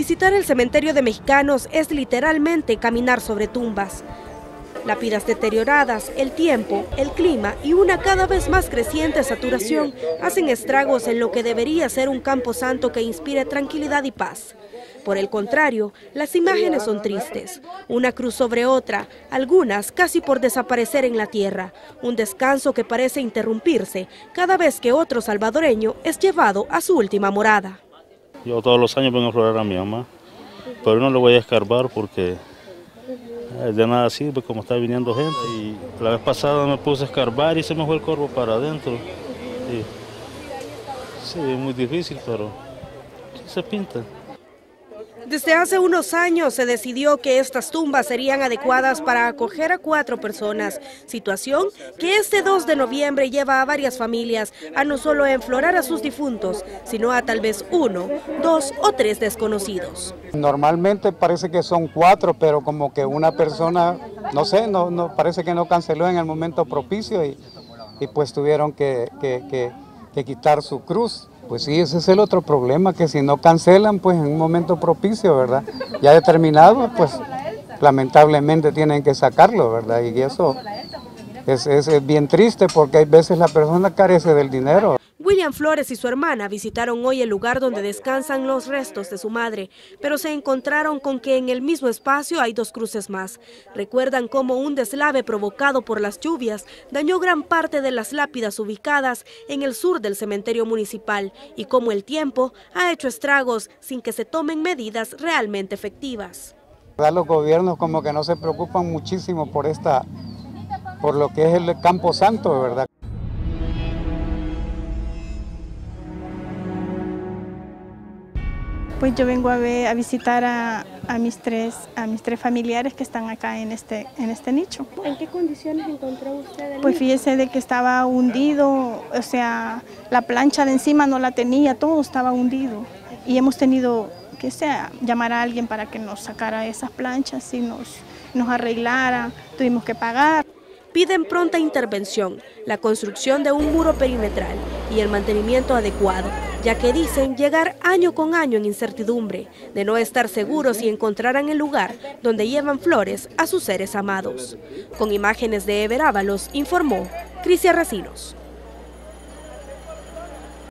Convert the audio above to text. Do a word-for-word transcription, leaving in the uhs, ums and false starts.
Visitar el cementerio de mexicanos es literalmente caminar sobre tumbas. Lápidas deterioradas, el tiempo, el clima y una cada vez más creciente saturación hacen estragos en lo que debería ser un camposanto que inspire tranquilidad y paz. Por el contrario, las imágenes son tristes. Una cruz sobre otra, algunas casi por desaparecer en la tierra. Un descanso que parece interrumpirse cada vez que otro salvadoreño es llevado a su última morada. Yo todos los años vengo a florar a mi mamá, pero no le voy a escarbar porque de nada sirve como está viniendo gente. Y la vez pasada me puse a escarbar y se me fue el corvo para adentro. Y, sí, es muy difícil, pero se pinta. Desde hace unos años se decidió que estas tumbas serían adecuadas para acoger a cuatro personas, situación que este dos de noviembre lleva a varias familias a no solo enflorar a sus difuntos, sino a tal vez uno, dos o tres desconocidos. Normalmente parece que son cuatro, pero como que una persona, no sé, no, no parece que no canceló en el momento propicio y, y pues tuvieron que, que, que, que quitar su cruz. Pues sí, ese es el otro problema, que si no cancelan, pues en un momento propicio, ¿verdad? Ya determinado, pues lamentablemente tienen que sacarlo, ¿verdad? Y eso es, es, es bien triste porque hay veces la persona carece del dinero. William Flores y su hermana visitaron hoy el lugar donde descansan los restos de su madre, pero se encontraron con que en el mismo espacio hay dos cruces más. Recuerdan cómo un deslave provocado por las lluvias dañó gran parte de las lápidas ubicadas en el sur del cementerio municipal y cómo el tiempo ha hecho estragos sin que se tomen medidas realmente efectivas. Los gobiernos como que no se preocupan muchísimo por, esta, por lo que es el camposanto, ¿verdad? Pues yo vengo a, ver, a visitar a, a, mis tres, a mis tres familiares que están acá en este, en este nicho. ¿En qué condiciones encontró usted el Pues fíjese de que estaba hundido, o sea, la plancha de encima no la tenía, todo estaba hundido. Y hemos tenido que sea, llamar a alguien para que nos sacara esas planchas y nos, nos arreglara, tuvimos que pagar. Piden pronta intervención, la construcción de un muro perimetral y el mantenimiento adecuado, ya que dicen llegar año con año en incertidumbre, de no estar seguros si encontrarán el lugar donde llevan flores a sus seres amados. Con imágenes de Ever Ábalos, informó Crisia Racinos.